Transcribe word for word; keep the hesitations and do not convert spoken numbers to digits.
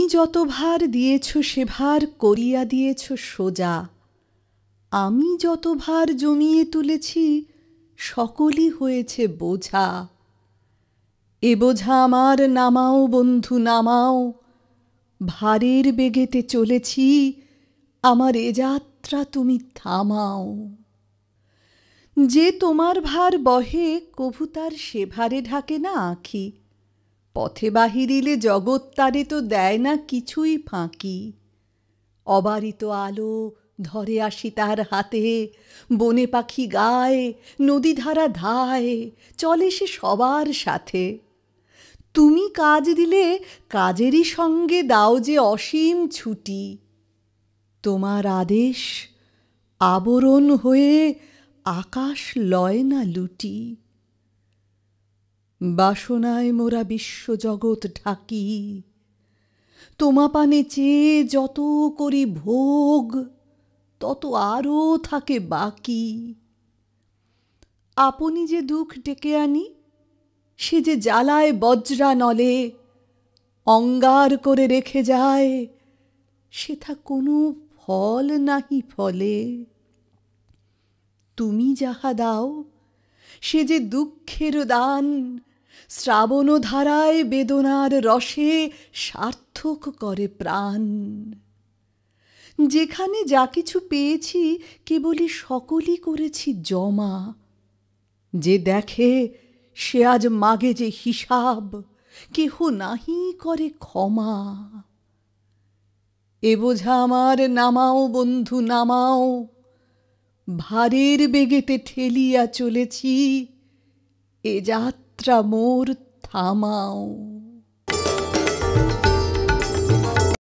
যত ভার দিয়েছ সে ভার করিয়া দিয়েছ সোজা, আমি যত ভার জমিয়ে তুলেছি সকলই হয়েছে বোঝা। এ বোঝা আমার নামাও বন্ধু নামাও, ভারের বেগেতে চলেছি, আমার এ যাত্রা তুমি থামাও। যে তোমার ভার বহে কভু তার সে ভারে ঢাকে না আঁখি, পথে বাহিরিলে জগৎ তারে তো দেয় না কিছুই ফাঁকি। অবারিত আলো ধরে আসি তার হাতে, বনে পাখি গায়, নদী ধারা ধায়, চলে সে সবার সাথে। তুমি কাজ দিলে কাজেরই সঙ্গে দাও যে অসীম ছুটি, তোমার আদেশ আবরণ হয়ে আকাশ লয় না লুটি। বাসনায় মোরা বিশ্বজগৎ ঢাকি, তোমা পানে চেয়ে যত করি ভোগ তত আরও থাকে বাকি। আপনি যে দুঃখ ডেকে আনি সে যে জ্বালায় বজ্রা নলে, অঙ্গার করে রেখে যায় সেথা কোনো ফল নাহি ফলে। তুমি যাহা দাও সে যে দুঃখের দান, শ্রাবণ ধারায় বেদনার রসে সার্থক করে প্রাণ। যেখানে যা কিছু পেয়েছি কেবলই সকলই করেছি জমা, যে দেখে সে আজ মাগে যে হিসাব, কেহ নাহি করে ক্ষমা। এ বোঝা আমার নামাও বন্ধু নামাও, ভারের বেগেতে ঠেলিয়া চলেছি, এ যাত্রা মোর থামাও।